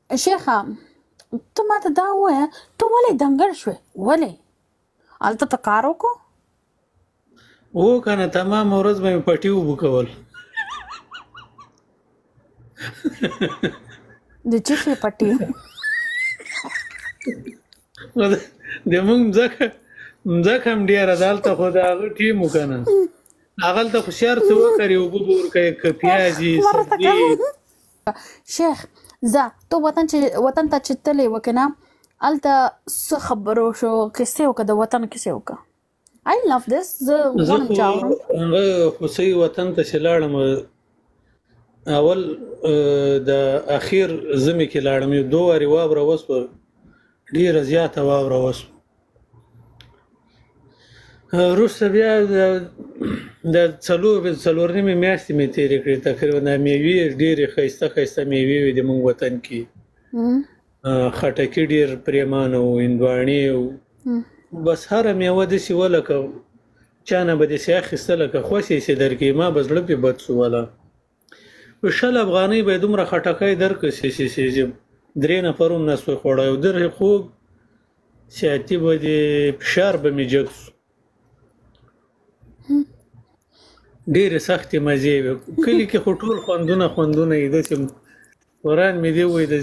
شیخه ته ماته دا ووایه ته ولې دنګل شوې ولې هلته ته کار وکړو و کنه تمام ورځ به مې پټي اوبه کول د چې شي پټي د موږ مځکه هم ډېره ده هلته خو د هغه ټیم و که نه هغلته خو شیار څه وکړي اوبه به ورکوي که پیازي سبزي شیخ زه ته وطن ته چې تللی وه که نه هلته څه خبرو شو کیسې وکړه د وطن کیسې وکړه I love this زه غواړم چې اورم هغه خوسۍ وطن ته چې لاړم اول د اخیر ژمي کې لاړم یو 2 وارې واوره وسوه ډېره زیاته واوره وسوه وروسته بیا د څلور نیمې میاشتې مې تېرې کړې تقریبا دا میوې ډېرې ښایسته ښایسته میوې وې د موږ وطن کې خټکي ډېر پرېمانه وو هندواڼې وو بس هره میوه داسې وه لکه چا نه به داسې اخیسته لکه خوښ یې چې درکړي ما به زړه پرې بد شو واله په 100 افغانۍ به یې دومره خټکی درکړه چې 3 نفر هم نسوی خوړی او در خوږ سیاتي به د فشار به مې جګ شو ډېرې سختې مزې وې کلي کې خو ټول خوندونه یې داسې قرآن مې دې ووایي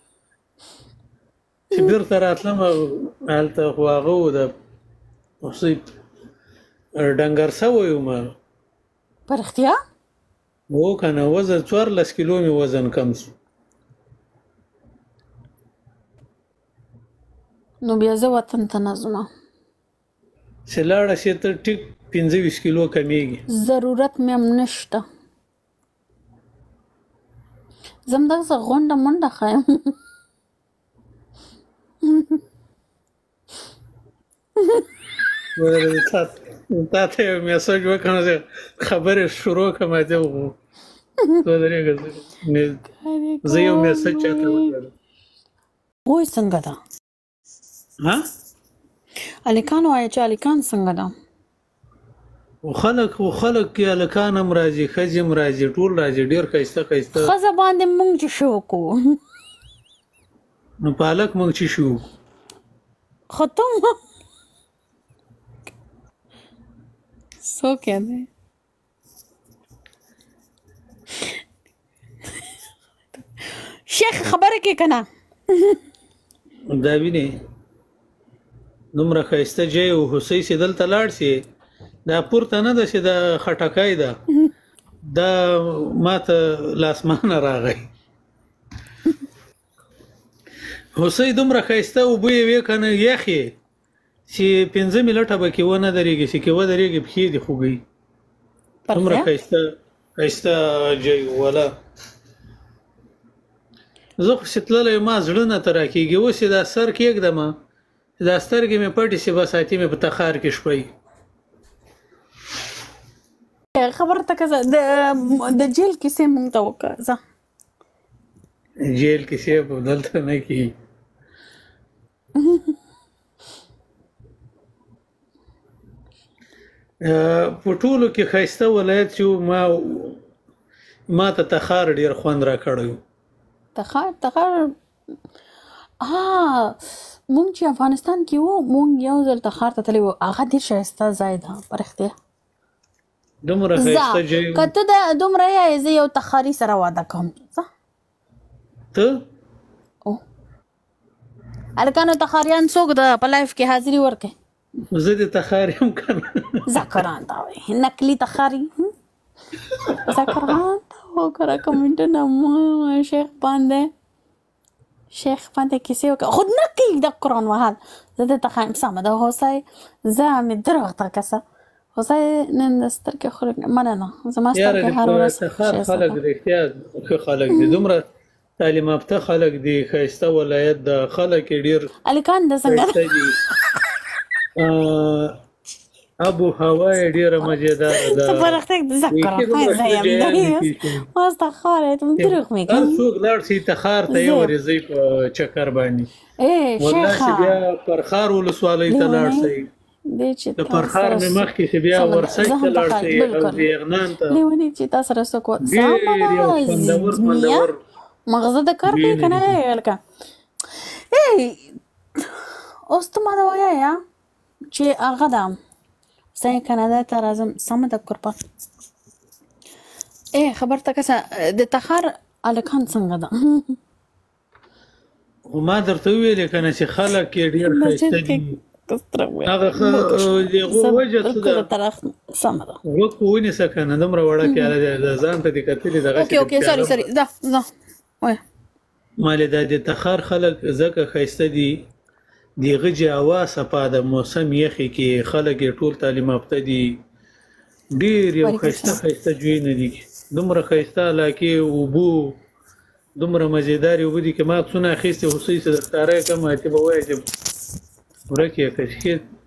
چې بېرته راتلم هلته خو هغه و د هوسۍ ډنګر سوی وم په رښتیا و که نه وزن 14 کیلو مې وزن کم شو نو بیا زه وطن ته نه ځم چې لاړه شې ته ټیک 25 کیلو کمیږي ضرورت مې هم نشته زه همدغسې غونډه منډه ښیم تا ته یو میسج وکړم چې خبرې شروع کړم ته زه یو میسج چاته وکړم وای څنګه ده ها هلکان وایه چې هلکان څنګه ده خلک کې هلکان هم راځي ښځې هم راځي ټول راځي ډېر ښایسته ښایسته ښځه باندې مونږ چې شو کوو نو په هلک مونږ چې شو ختم څوک یې دی شیخ خبره کې که نه دا وینې دومره ښایسته ځای و هوسۍ چې دلته لاړ شي دا پورته نه ده چې دا خټکی ده دا ماته له اسمانه راغی هوسۍ دومره ښایسته اوبه یې وې که نه یخې چې 5 منټه به کې ونه درېږي چې کې ودرېږي پښې دې خوږوي دومره ښایسته ځای وله زه خو چې تللی ما زړه نه ته راکېږي اوس یې دا سر کېږدمه دا سترګې مې پټې شي بس اتې مې په تخار کې شپی خبره ته که د جیل کیسې مونږ ته وکړه ځه جیل کیسې به دلته نه کېږي په ټولو کې ښایسته ولایت چې ما ته تخار ډېر خوند راکړی و تخار مونږ چې افغانستان کې وو مونږ یو ځل تخار ته تللی وو هغه ډېر ښایسته ځای ده په رښتیا دومره ښایسته ځای که ته دومره یې زه یو تخاري سره واده کوم څه ته هلکانو تخاریان څوک د په لایف کې حاضري ورکړي زه د تخار یم که نه ذکران ته وایي نقلي تخاري ذکران ته وکړه کمنټونه شیخ باندې کیسې وکړه خود نه کوي د قرآن وهل زه دلته ښیم سمه ده هوسۍ زه مې دروغته کسه هوسۍ نن د سترګې خورې مننه زما سترګې هر ورځ تخار خلک رښتیا ښه خلک دي دومره تعلیم یافته خلک دي ښایسته ولایت ده خلک یې ډېر هلکان د څنګه ابو هوا یې ډېره مزېداره ده ته په رښتیا ذکر ما استخار ته دروغ مې هر څوک لاړ شي تخار ته یې ورځي په چکر باندې والله چې بیا پرخار ولسوالۍ ته لاړ شي د پرخار مې مخکې چې بیا ورسۍ ته لاړ شي او د یغنان ته لیونی چې تا سره څوک ډېر یو خوندور مغزه د کار کوي که نه لکه اوس ته ما ته وایه چې هغه ده زه کانادا ته راځم سمه ده قربان خبر ته کسه د تخار هلکان څنګه ده خو ما درته وویلې که نه چې خلک یې ډېر ښایسته دي هغه هغو وجه څه ده سمه ده غوږ خو ونیسه که نه دومره وړه کیاله دی ځان ته دې کتلې دغسې اوکې سوري ځه وایه مالې دا د تخار خلک ځکه ښایسته دي د هغه چې هوا صفا ده موسم یخې کې خلک یې ټول تعلیم یافته دي ډېر یو ښایسته ځایونه دي دومره ښایسته علاقې اوبه دومره مزېدارې اوبه دي که ما عکسونه اخیستې خو څه یې څه درښکاره یې کړم ته به وایې چې ورک یې که